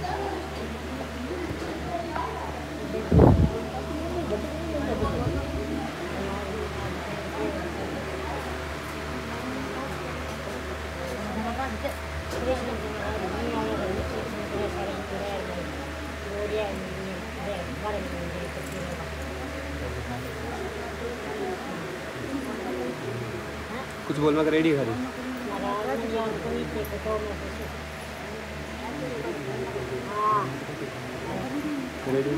कुछ बोल मैं रेडी खड़ी रेडी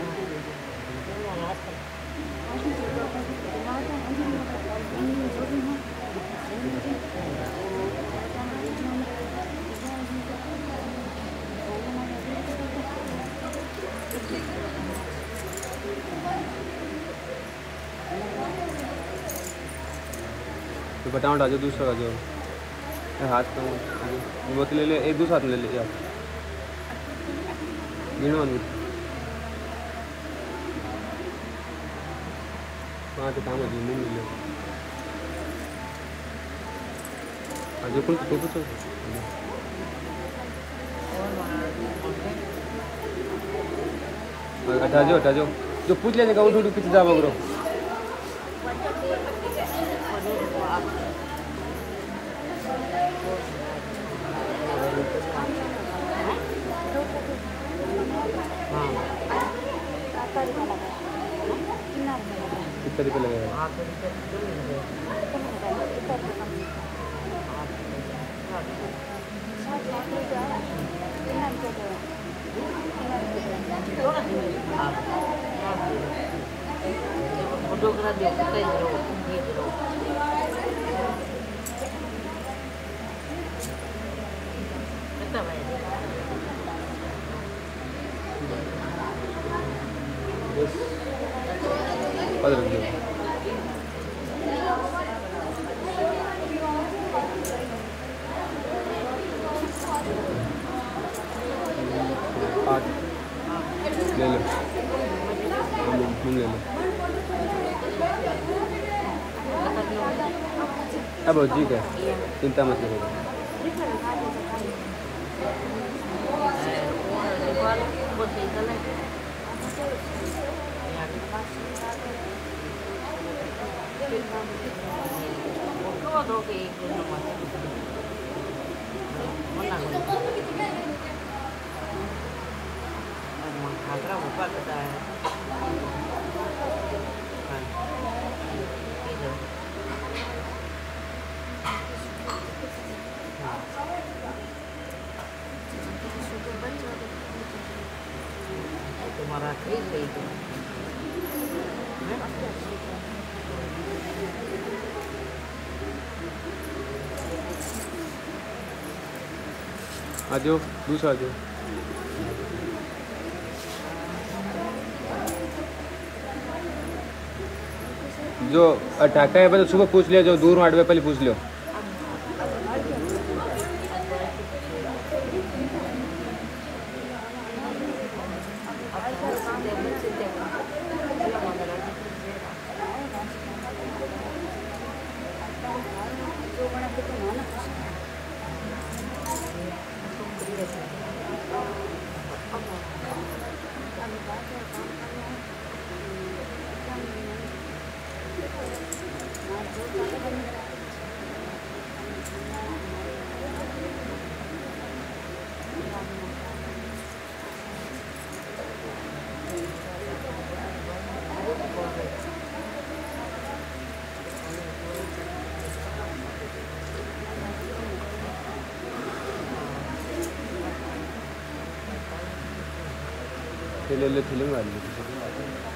तो बताओ डालो दूसरा का जो हाथ में बोतल ले ले एक दूसरा हाथ में ले ले यार गिनो वहाँ तो काम है जी मुँह मिले जो कुछ तो कुछ हटा जाओ जो पूछ लेने का उठो पीछे जाओ करो कितना रुपये लगेगा ले लो तुम ले लो अब ठीक है चिंता मत करो तुम्हारा ठीक है आ जाओ दूसरा आ जाओ जो अटैका है पहले सुबह पूछ लिया जो दूर 8 बजे पहले पूछ लियो ले ले फिल्म वाली